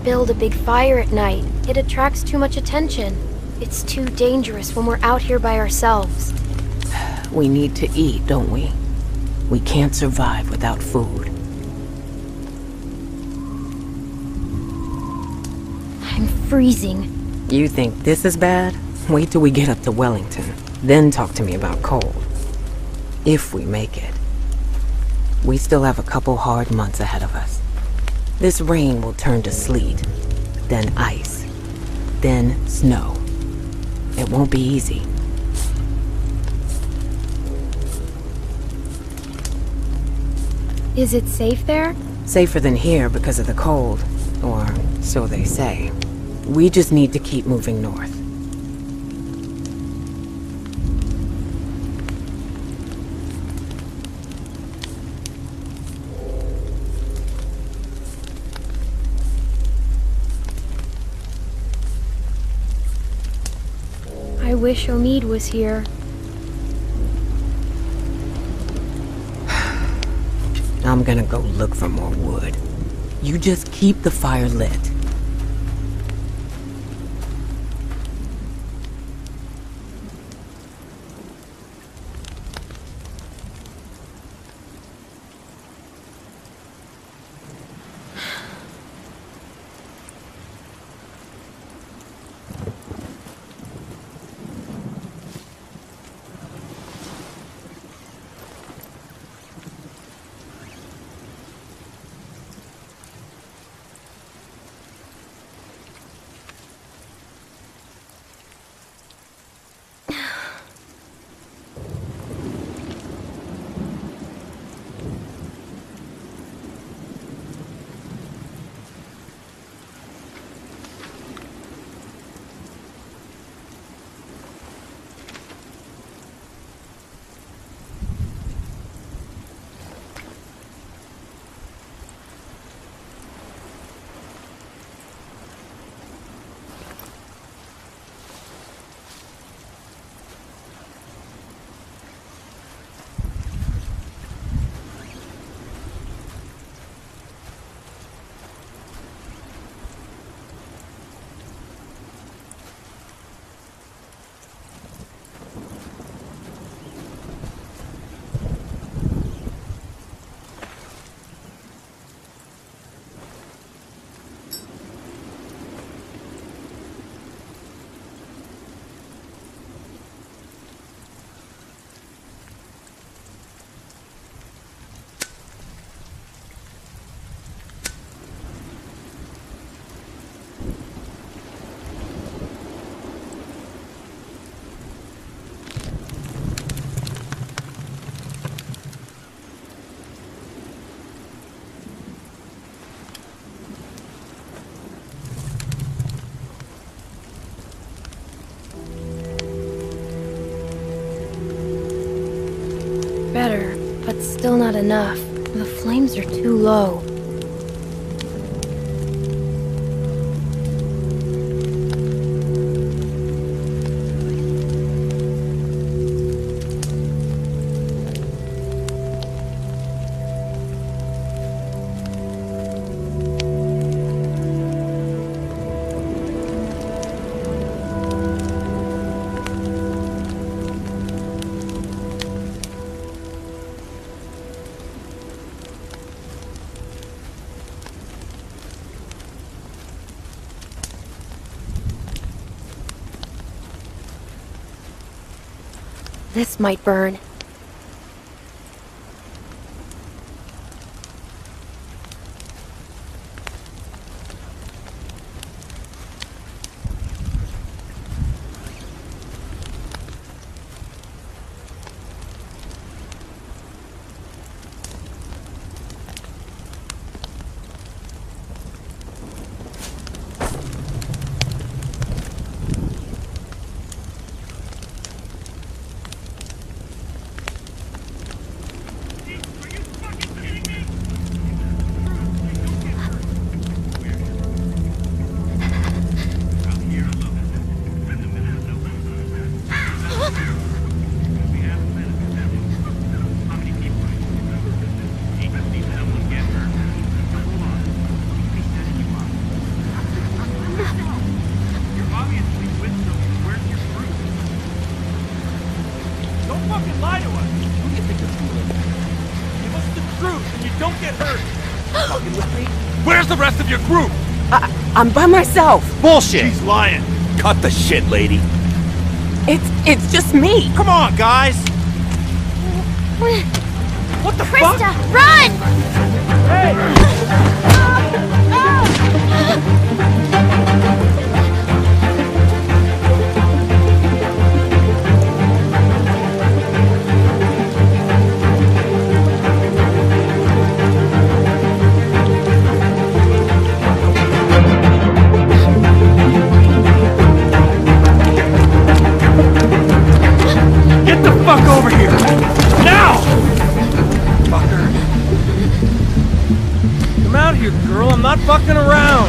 build a big fire at night. It attracts too much attention. It's too dangerous when we're out here by ourselves. We need to eat, don't we? We can't survive without food. I'm freezing. You think this is bad? Wait till we get up to Wellington. Then talk to me about cold. If we make it. We still have a couple hard months ahead of us. This rain will turn to sleet, then ice, then snow. It won't be easy. Is it safe there? Safer than here because of the cold, or so they say. We just need to keep moving north. I wish Omid was here. I'm gonna go look for more wood. You just keep the fire lit. Better, but still not enough. The flames are too low. This might burn. fucking lie to us! Who do you think you're fooling? Give us the truth and you don't get hurt! Fucking with me? Where's the rest of your group? I'm by myself. Bullshit! She's lying! Cut the shit, lady! It's just me. Come on, guys! What the fuck? Krista, run! Get the fuck over here! Now! Fucker. Come out here, girl. I'm not fucking around.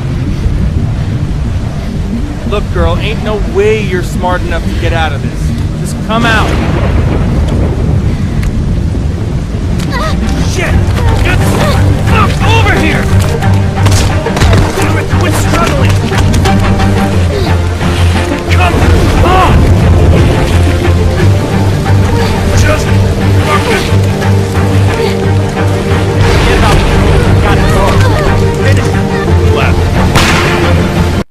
Look, girl, ain't no way you're smart enough to get out of this. Just come out. Shit! Get the fuck over here! Damn it, quit struggling! Come on! Just fucking... Get up. Got it, door. Finish. Left.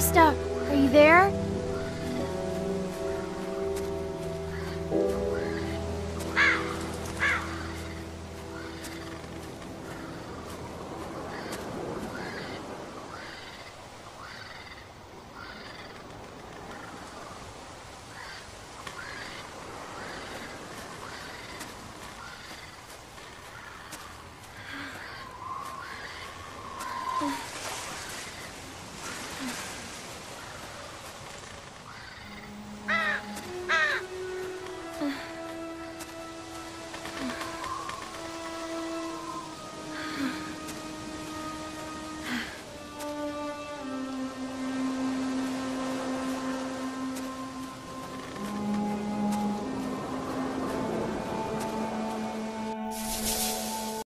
Krista, are you there?